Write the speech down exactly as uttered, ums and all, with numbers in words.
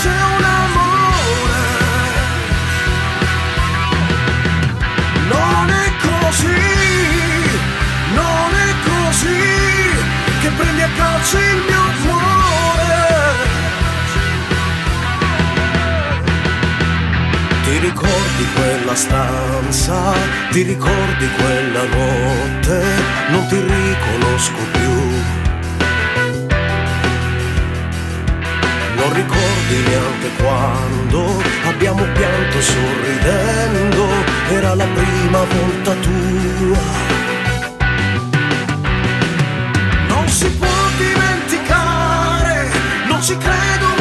fosse un amore. Non è così, non è così che prendi a calci il mio cuore. Ti ricordi quella stanza, ti ricordi quella notte, non ti riconosco più. Non ricordi neanche quando abbiamo pianto sorridendo, era la prima volta tua. Non si può dimenticare, non ci credo